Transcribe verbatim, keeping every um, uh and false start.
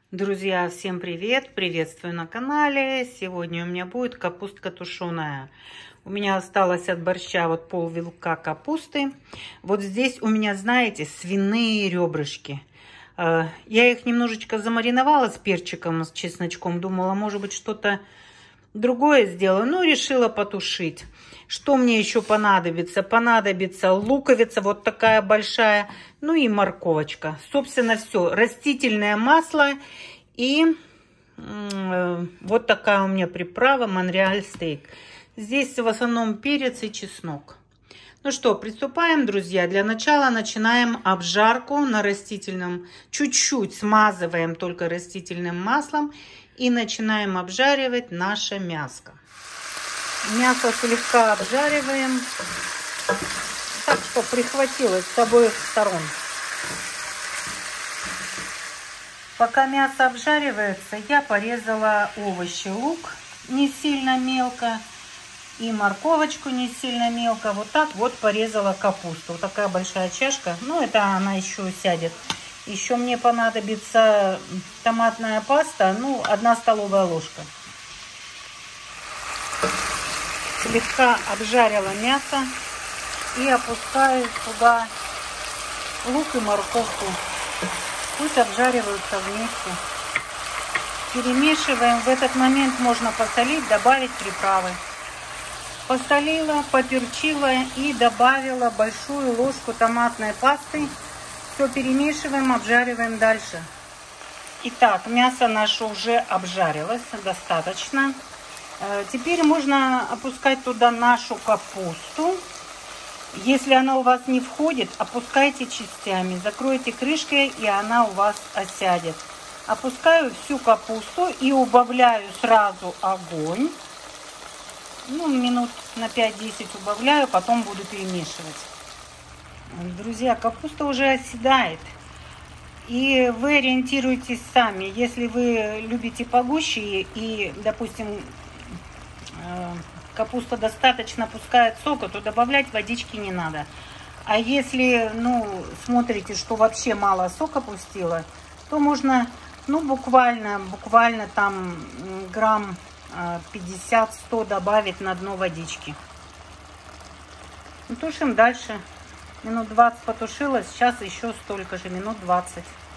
Друзья, всем привет! Приветствую на канале. Сегодня у меня будет капустка тушеная. У меня осталось от борща вот пол вилка капусты. Вот здесь у меня, знаете, свиные ребрышки. Я их немножечко замариновала с перчиком, с чесночком. Думала, может быть, что-то другое сделаю. Но решила потушить. Что мне еще понадобится? Понадобится луковица вот такая большая. Ну и морковочка. Собственно, все. Растительное масло и э, вот такая у меня приправа Монреаль стейк. Здесь в основном перец и чеснок. Ну что, приступаем, друзья. Для начала начинаем обжарку на растительном. Чуть-чуть смазываем только растительным маслом и начинаем обжаривать наше мяско. Мясо слегка обжариваем, так что прихватилось с обоих сторон. Пока мясо обжаривается, я порезала овощи, лук не сильно мелко и морковочку не сильно мелко. Вот так вот порезала капусту. Вот такая большая чашка. Ну, это она еще сядет. Еще мне понадобится томатная паста, ну, одна столовая ложка. Слегка обжарила мясо и опускаю туда лук и морковку. Пусть обжариваются вместе. Перемешиваем. В этот момент можно посолить, добавить приправы. Посолила, поперчила и добавила большую ложку томатной пасты. Все перемешиваем, обжариваем дальше. Итак, мясо наше уже обжарилось достаточно. Теперь можно опускать туда нашу капусту. Если она у вас не входит, опускайте частями. Закройте крышкой, и она у вас осядет. Опускаю всю капусту и убавляю сразу огонь. Ну, минут на пять-десять убавляю, потом буду перемешивать. Друзья, капуста уже оседает. И вы ориентируйтесь сами. Если вы любите погуще и, допустим, капуста достаточно пускает сока, то добавлять водички не надо. А если, ну, смотрите, что вообще мало сока пустила, то можно, ну, буквально, буквально там грамм пятьдесят-сто добавить на дно водички. Тушим дальше. Минут двадцать потушилось, сейчас еще столько же, минут двадцать.